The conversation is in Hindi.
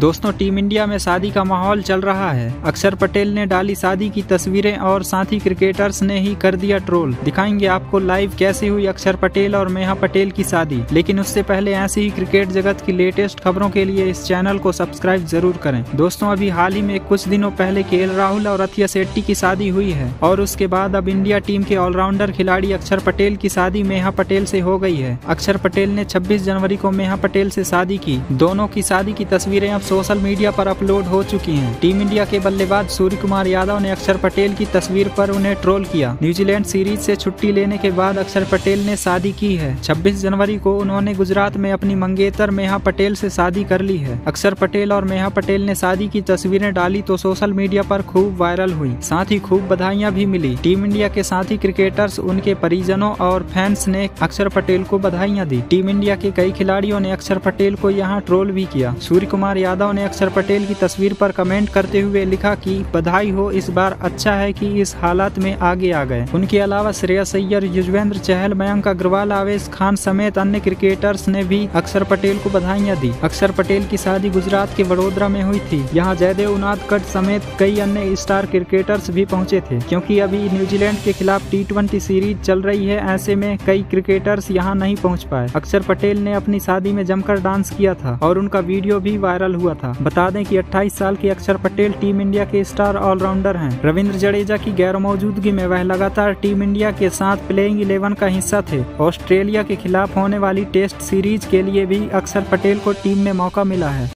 दोस्तों, टीम इंडिया में शादी का माहौल चल रहा है। अक्षर पटेल ने डाली शादी की तस्वीरें और साथी क्रिकेटर्स ने ही कर दिया ट्रोल। दिखाएंगे आपको लाइव कैसे हुई अक्षर पटेल और नेहा पटेल की शादी। लेकिन उससे पहले ऐसे ही क्रिकेट जगत की लेटेस्ट खबरों के लिए इस चैनल को सब्सक्राइब जरूर करें। दोस्तों, अभी हाल ही में कुछ दिनों पहले केएल राहुल और अथिया शेट्टी की शादी हुई है और उसके बाद अब इंडिया टीम के ऑलराउंडर खिलाड़ी अक्षर पटेल की शादी नेहा पटेल से हो गई है। अक्षर पटेल ने 26 जनवरी को नेहा पटेल से शादी की। दोनों की शादी की तस्वीरें अब सोशल मीडिया पर अपलोड हो चुकी हैं। टीम इंडिया के बल्लेबाज सूर्यकुमार यादव ने अक्षर पटेल की तस्वीर पर उन्हें ट्रोल किया। न्यूजीलैंड सीरीज से छुट्टी लेने के बाद अक्षर पटेल ने शादी की है। 26 जनवरी को उन्होंने गुजरात में अपनी मंगेतर नेहा पटेल से शादी कर ली है। अक्षर पटेल और नेहा पटेल ने शादी की तस्वीरें डाली तो सोशल मीडिया पर खूब वायरल हुई। साथ ही खूब बधाइयां भी मिली। टीम इंडिया के साथी क्रिकेटर्स, उनके परिजनों और फैंस ने अक्षर पटेल को बधाइयां दी। टीम इंडिया के कई खिलाड़ियों ने अक्षर पटेल को यहां ट्रोल भी किया। सूर्यकुमार यादव ने अक्षर पटेल की तस्वीर पर कमेंट करते हुए लिखा कि बधाई हो, इस बार अच्छा है कि इस हालात में आगे आ गए। उनके अलावा श्रेयस अय्यर, युजवेंद्र चहल, मयंक अग्रवाल, आवेश खान समेत अन्य क्रिकेटर्स ने भी अक्षर पटेल को बधाइयां दी। अक्षर पटेल की शादी गुजरात के वडोदरा में हुई थी। यहाँ जयदेव उनादकट समेत कई अन्य स्टार क्रिकेटर्स भी पहुंचे थे। क्योंकि अभी न्यूजीलैंड के खिलाफ T20 सीरीज चल रही है, ऐसे में कई क्रिकेटर्स यहाँ नहीं पहुँच पाए। अक्षर पटेल ने अपनी शादी में जमकर डांस किया था और उनका वीडियो भी वायरल हुआ था। बता दें कि 28 साल के अक्षर पटेल टीम इंडिया के स्टार ऑलराउंडर हैं। रविंद्र जडेजा की गैर मौजूदगी में वह लगातार टीम इंडिया के साथ प्लेइंग 11 का हिस्सा थे। ऑस्ट्रेलिया के खिलाफ होने वाली टेस्ट सीरीज के लिए भी अक्षर पटेल को टीम में मौका मिला है।